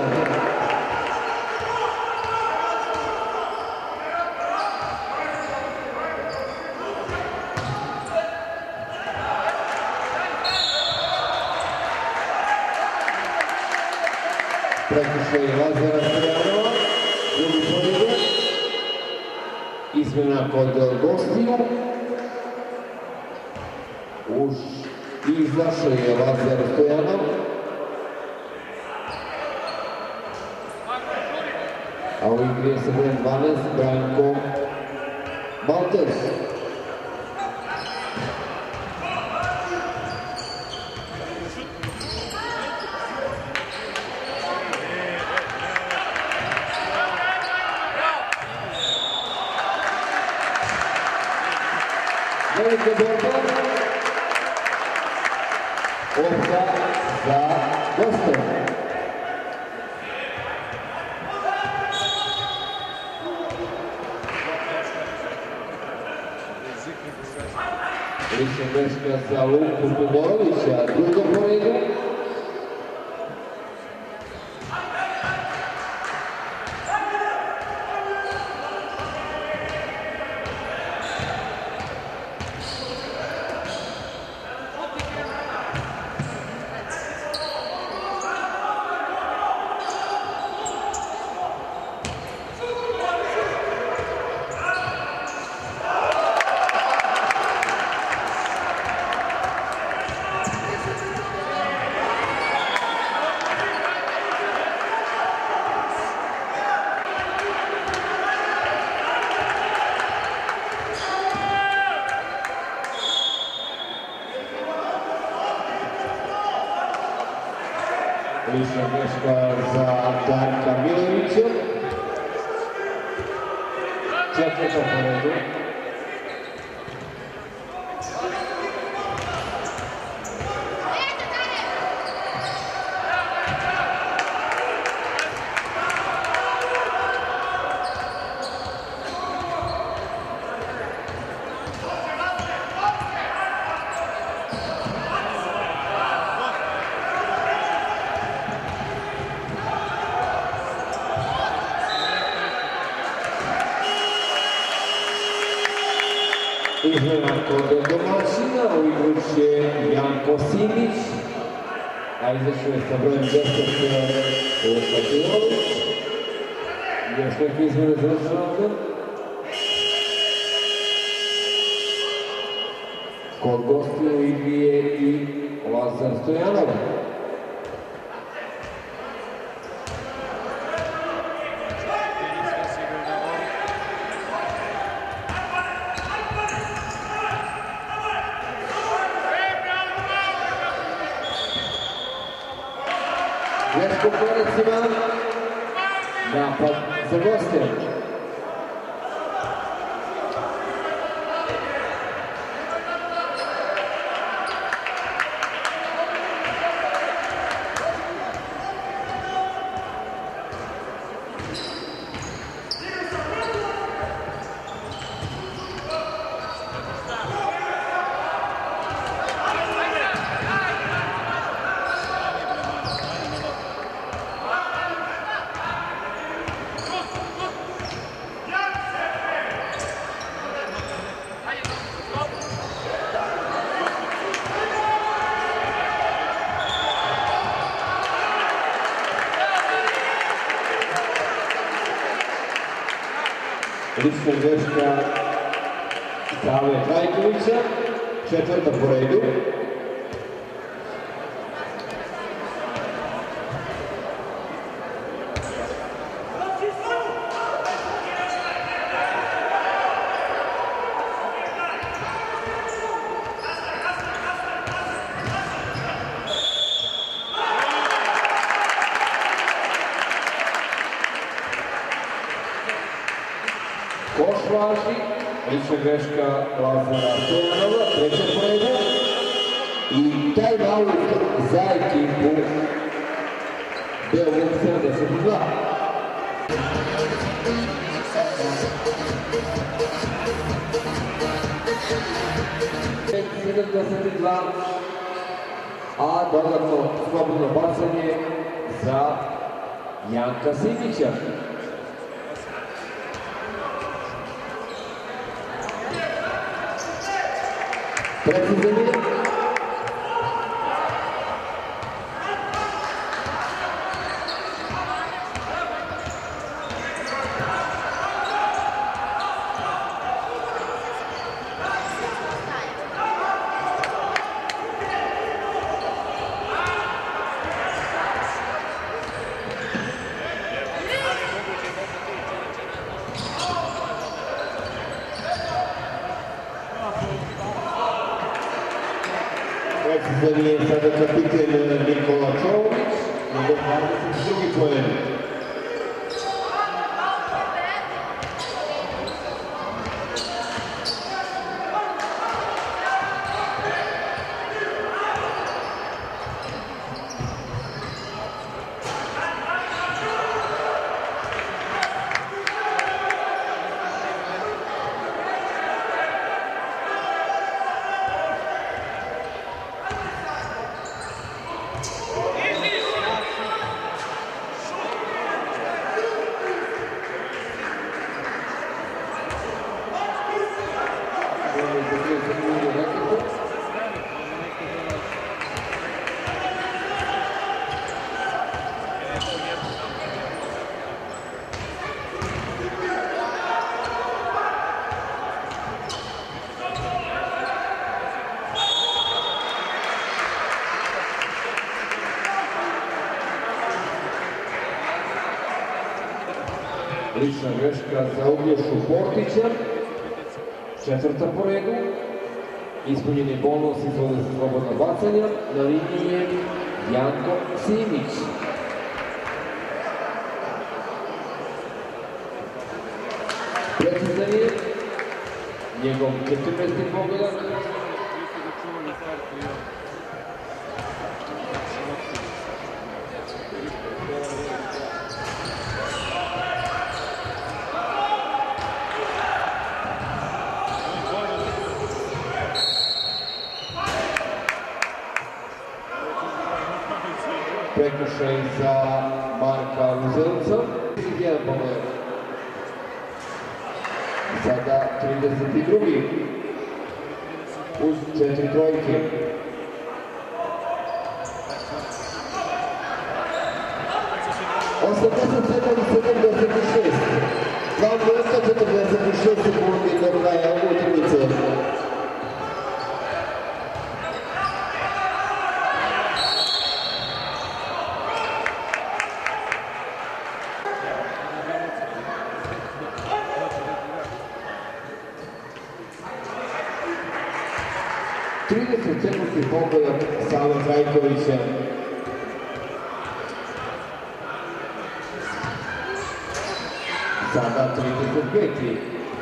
Prekršaj Lazara Stojanova, drugi poredak. Izmena kod gostiju. Už izašao je Lazar Stojanov. A u igri je sa brojem dvanaest Branko Balters. Velika borba. Lopta za goste. Lična greška za Luku Todorovića, druga po redu. Lična greška za Darka Milovića. Četvrta po redu. Izmena kod domaćina, u igru će Janko Simić, a izašao je sa brojem deset Luka Todorović. Još neke izmene završavate. Kod gostiju u igri je i Lazar Stojanov. Greško korecima, napad za goste. Lična greška Save Trajkovića, četvrta po redu. Koš važi, lična greška Lazara Stojanova, treća po redu. I taj aut za ekipu Beograd sedamdeset dva. sedamdeset dva, a dodatno slobodno bacanje za Janka Simića. Precizan je. Precizan je sada kapiten Nikola Čović, njegov dvadeset drugi poen. Lična greška za Uglješu Portića. Četvrta po redu. Ispunjen je bonus, izvode za slobodno bacanja. Na liniji je Janko Simić. Precizan je njegov četrnaesti pogodak. Prekršaj za Marka Uzelca. trideset jedan pogodak. Sada trideset drugi uz četiri trojke. osamdeset sedam sedamdeset šest. dva minuta četrdeset šest sekundi do kraja utakmice. trideset četvrti pogodak Save Trajkovića. Sada trideset peti.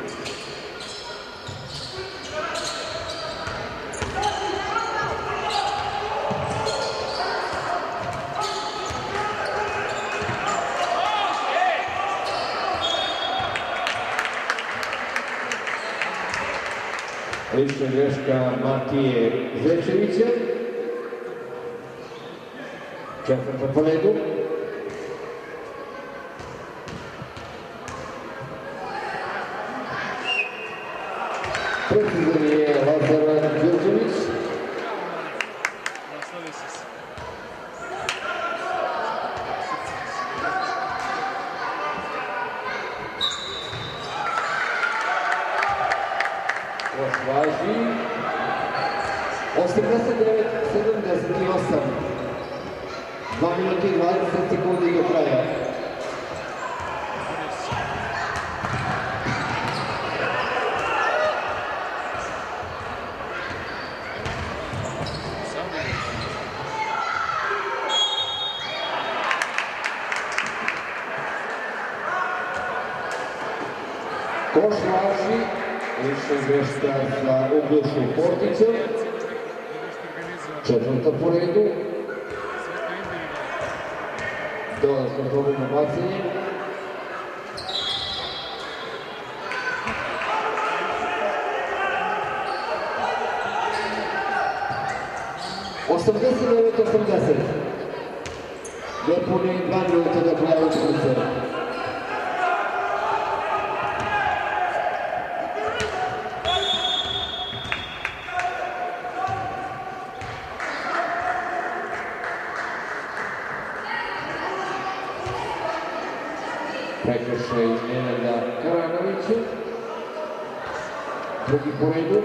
Lična greška Matije Zečevića. Četvrta po redu. Precizan je Lazar Đurđević. Još važi. osamdeset devet sedamdeset osam. dva minuta i dvadeset sekundi do kraja. Koš važi. Lična greška za Uglješu Portića. Četvrta po redu. Dodatno slobodno bacanje. osamdeset devet osamdeset. Nepune dva minuta do kraja utakmice. Prekršaj Nenada Karanovića. Drugi po redu.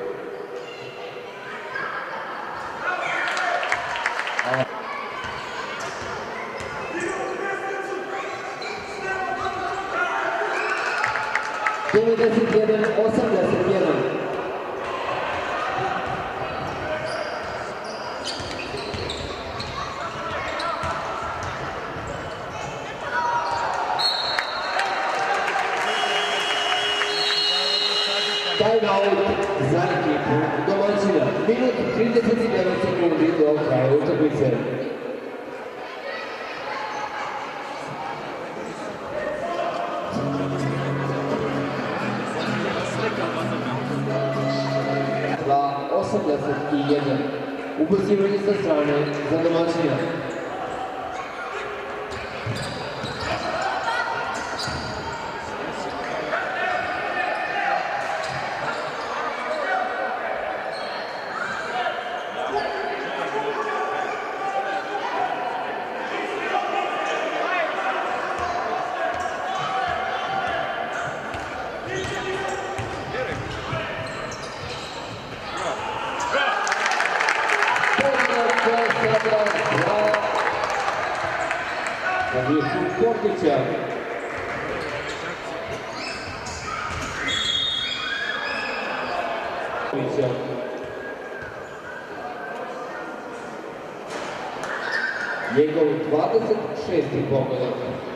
devedeset jedan osamdeset jedan. Timeout za ekipu domaćina. Minut trideset devet sekundi do kraja utakmice. osamdeset jedan. Ubacivanje sa strane za domaćina. Uglješu Portića. Njegov dvadeset šesti pogodak.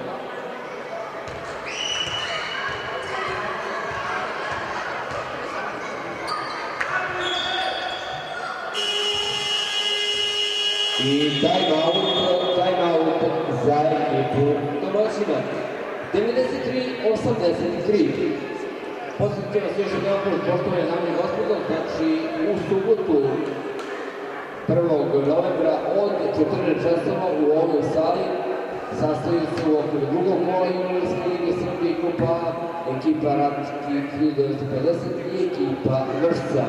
I time-out, time-out za ekipu domaćina. devedeset tri osamdeset tri. Posjetite vas još jedan put, poštovane dame i gospodo, znači u subotu prvog novembra od četrnaest časova u ovoj sali sastoji se u okviru drugog kola Juniorske lige Srbije i Kupa ekipa Radnički hiljadu devetsto pedeset i ekipa Vršca.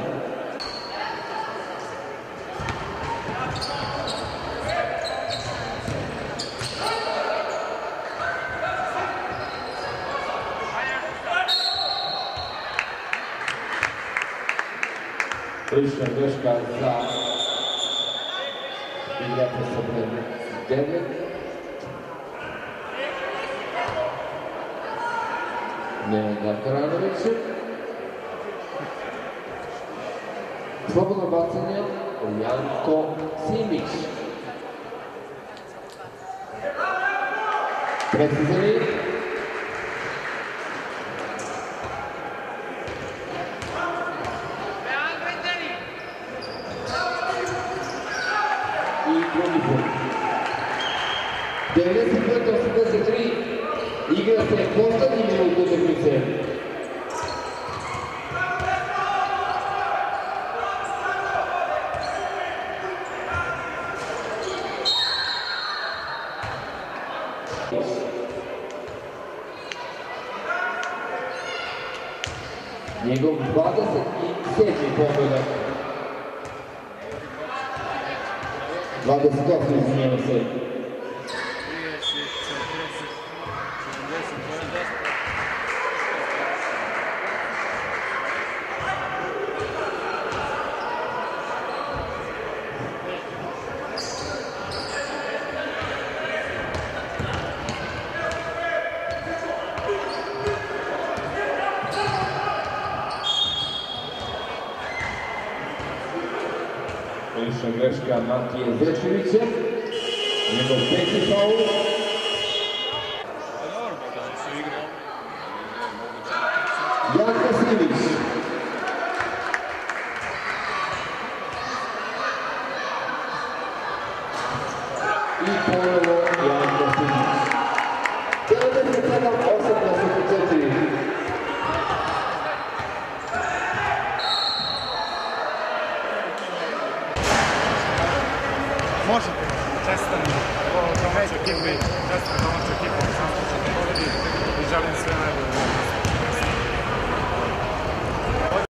Lična greška za igrača sa brojem devet. Nenad Karanović. Slobodno bacanje Janko Simić. Precizani. Drugi put. devedeset pet osamdeset tri igra se poslednji minut utakmice. Njegov dvadeset sedmi pogodak. dvadeset osam izvinjava se. Lična greška Matije Zečevića, njegov peti faul. Janko Simić. I ponovo Janko Simić. devedeset sedam osamdeset četiri. Možete, čestam domaću ekipu i čestam domaću ekipu, sam što ćete pobedi i želim sve najbolje.